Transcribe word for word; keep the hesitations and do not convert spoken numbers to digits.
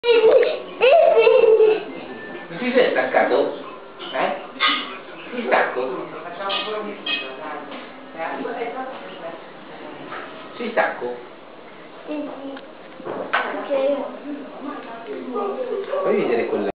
Non ti sei staccato? Eh? Sei stacco? Sei stacco? Sì, sì. Ok. Fai vedere quella